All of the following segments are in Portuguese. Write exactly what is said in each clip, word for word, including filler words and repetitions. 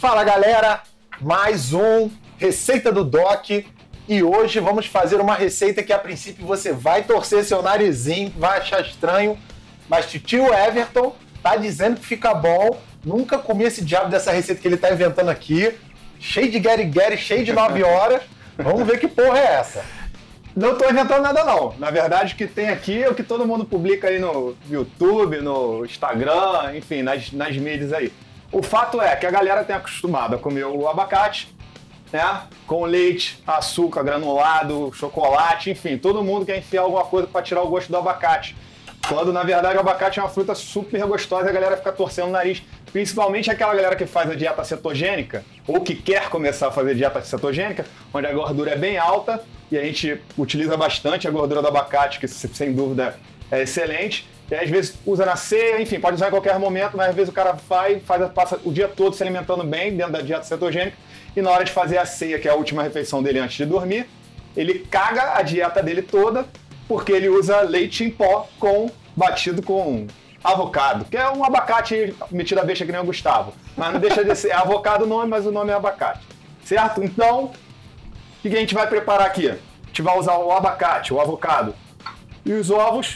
Fala galera, mais um Receita do Doc e hoje vamos fazer uma receita que a princípio você vai torcer seu narizinho, vai achar estranho, mas tio Everton tá dizendo que fica bom. Nunca comi esse diabo dessa receita que ele tá inventando aqui, cheio de gueri-gueri, cheio de nove horas. Vamos ver que porra é essa. Não tô inventando nada não. Na verdade, o que tem aqui é o que todo mundo publica aí no YouTube, no Instagram, enfim, nas, nas mídias aí. O fato é que a galera tem acostumado a comer o abacate, né? Com leite, açúcar, granulado, chocolate, enfim, todo mundo quer enfiar alguma coisa para tirar o gosto do abacate. Quando, na verdade, o abacate é uma fruta super gostosa e a galera fica torcendo o nariz. Principalmente aquela galera que faz a dieta cetogênica ou que quer começar a fazer dieta cetogênica, onde a gordura é bem alta e a gente utiliza bastante a gordura do abacate, que sem dúvida é excelente. E às vezes usa na ceia, enfim, pode usar em qualquer momento, mas às vezes o cara vai, faz, passa o dia todo se alimentando bem dentro da dieta cetogênica e na hora de fazer a ceia, que é a última refeição dele antes de dormir, ele caga a dieta dele toda porque ele usa leite em pó com, batido com avocado, que é um abacate metido a besta que nem o Gustavo, mas não deixa de ser avocado o nome, mas o nome é abacate, certo? Então, o que a gente vai preparar aqui? A gente vai usar o abacate, o avocado e os ovos.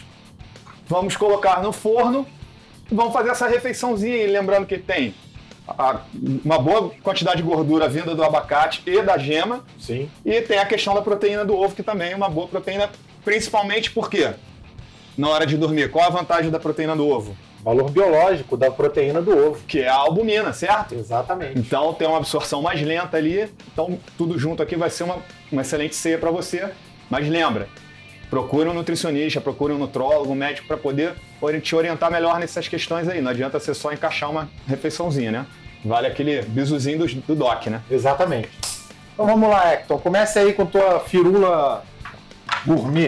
Vamos colocar no forno e vamos fazer essa refeiçãozinha aí, lembrando que tem a, uma boa quantidade de gordura vinda do abacate e da gema. Sim. E tem a questão da proteína do ovo, que também é uma boa proteína, principalmente porque na hora de dormir, qual a vantagem da proteína do ovo? Valor biológico da proteína do ovo. Que é a albumina, certo? Exatamente. Então tem uma absorção mais lenta ali, então tudo junto aqui vai ser uma, uma excelente ceia para você. Mas lembra, procure um nutricionista, procure um nutrólogo, um médico para poder te orientar melhor nessas questões aí. Não adianta você só encaixar uma refeiçãozinha, né? Vale aquele bisuzinho do, do doc, né? Exatamente. Então vamos lá, Hector. Comece aí com tua firula gourmet.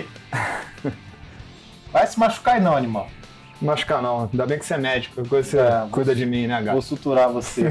Vai se machucar aí não, animal. Machucar não. Ainda bem que você é médico. Você é, cuida de mim, né, gato? Vou suturar você.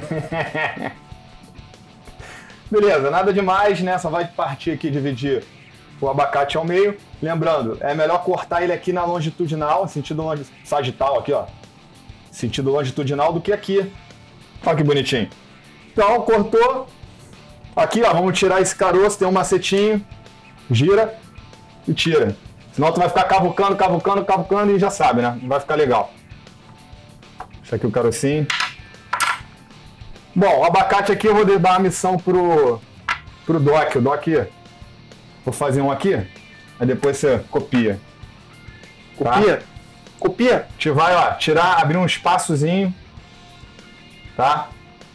Beleza, nada demais, né? Só vai partir aqui, dividir o abacate ao meio. Lembrando, é melhor cortar ele aqui na longitudinal, sentido sagital aqui, ó. Sentido longitudinal do que aqui. Olha que bonitinho. Então, cortou. Aqui, ó, vamos tirar esse caroço, tem um macetinho. Gira e tira. Senão tu vai ficar cavucando, cavucando, cavucando e já sabe, né? Não vai ficar legal. Deixa aqui o carocinho. Bom, o abacate aqui eu vou dar a missão pro, pro Doc. O Doc, vou fazer um aqui, aí depois você copia. Copia? Tá? Copia? A gente vai, ó, tirar, abrir um espaçozinho, tá?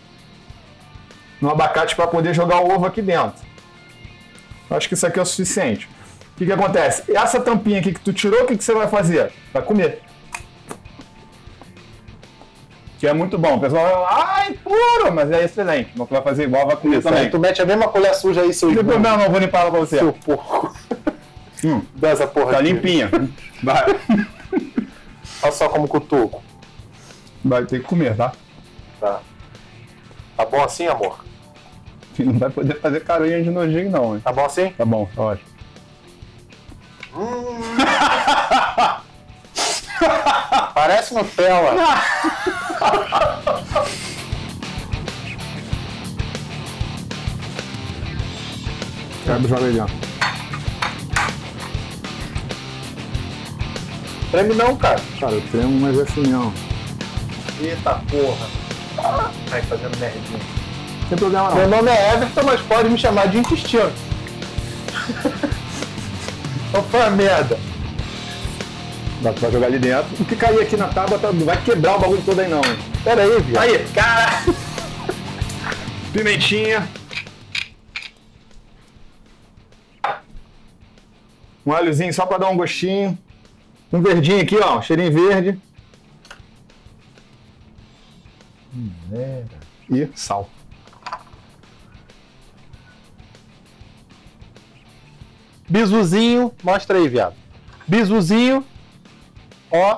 No abacate para poder jogar o ovo aqui dentro. Acho que isso aqui é o suficiente. O que que acontece? Essa tampinha aqui que tu tirou, o que que você vai fazer? Vai comer. Que é muito bom. O pessoal vai falar, ai, puro! Mas é excelente. Não vai fazer igual, vai comer isso também. Aí, tu mete a mesma colher suja aí, seu Não tem problema, não, vou limpar ela pra você. Seu porco. Hum, Dá essa porra tá aqui. limpinha. Vai. Olha só como cutuco. Vai ter que comer, tá? Tá. Tá bom assim, amor? Não vai poder fazer carinha de nojinho, não, hein? Tá bom assim? Tá bom, tá ótimo. Hum. Parece Nutella. Quebra, joga aí dentro. Treme não, cara. Cara, eu tremo, mas é assim não. Eita porra. Vai fazendo merdinha. Não tem problema não. Meu nome é Everton, mas pode me chamar de intestino. Qual foi a merda? Dá pra jogar ali dentro. O que cair aqui na tábua tá, não vai quebrar o bagulho todo aí não. Hein? Pera aí, viu? Aí, cara! Pimentinha. Um alhozinho só pra dar um gostinho. Um verdinho aqui, ó. Um cheirinho verde. Hum, é. E sal. Bisuzinho. Mostra aí, viado. Bisuzinho. Ó.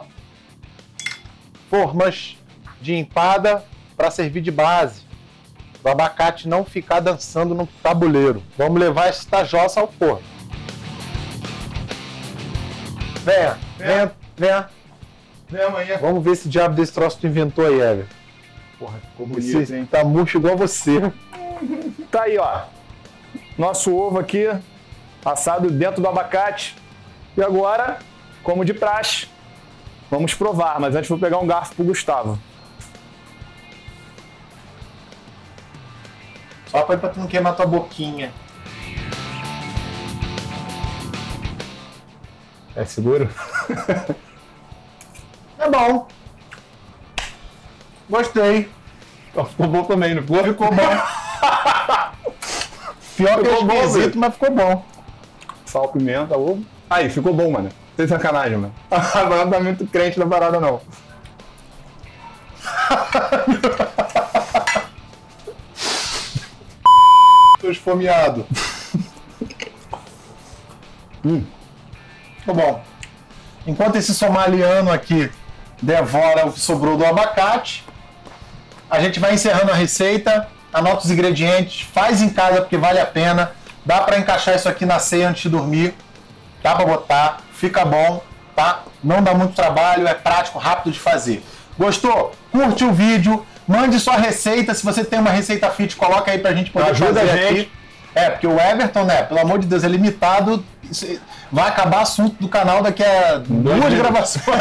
Formas de empada para servir de base. O abacate não ficar dançando no tabuleiro. Vamos levar esta jossa ao forno. Venha, venha, venha. Vem amanhã. Vamos ver esse diabo desse troço que tu inventou aí, Ever. Porra, ficou bonito, Esse hein? tá murcho igual você. Tá aí, ó. Nosso ovo aqui, assado dentro do abacate. E agora, como de praxe, vamos provar. Mas antes vou pegar um garfo pro Gustavo. Só pra, pra tu não queimar tua boquinha. É seguro? É bom. Gostei. Ficou bom também, não ficou? Ficou bom. Pior que é Ficou bom, esquisito, velho. mas ficou bom. Sal, pimenta, ovo. Aí, ficou bom, mano. Sem sacanagem, mano. Agora não tá muito crente na parada, não. Tô esfomeado. hum. Ficou bom. Enquanto esse somaliano aqui devora o que sobrou do abacate, a gente vai encerrando a receita, anota os ingredientes, faz em casa porque vale a pena. Dá pra encaixar isso aqui na ceia antes de dormir. Dá pra botar, fica bom, tá? Não dá muito trabalho, é prático, rápido de fazer. Gostou? Curte o vídeo, mande sua receita. Se você tem uma receita fit, coloca aí pra gente poder Ajuda fazer a gente. aqui. É, porque o Everton, né, pelo amor de Deus, é limitado. Isso- Vai acabar assunto do canal daqui a duas dias. gravações.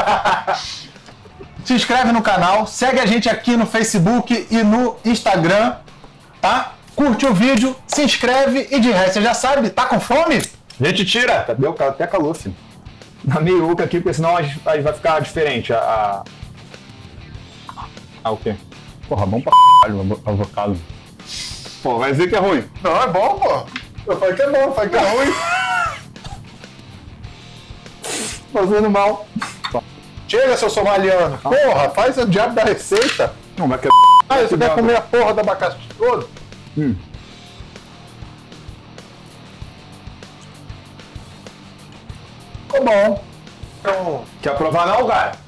Se inscreve no canal, segue a gente aqui no Facebook e no Instagram, tá? Curte o vídeo, se inscreve e de resto, você já sabe, tá com fome? A gente tira. Tá, deu até calor, filho. Na meiuca aqui, porque senão a gente- aí vai ficar diferente. A, a... Ah, o quê? Porra, bom pra caralho o avocado. Pô, vai dizer que é ruim. Não, é bom, pô. Eu falei que é bom, eu falei que é ruim. Fazendo mal. Chega, seu somaliano. Porra, faz o diabo da receita. Não, vai que Ah, você quer comer a porra do abacate todo? Hum. Ficou bom. Então, Quer provar não, cara?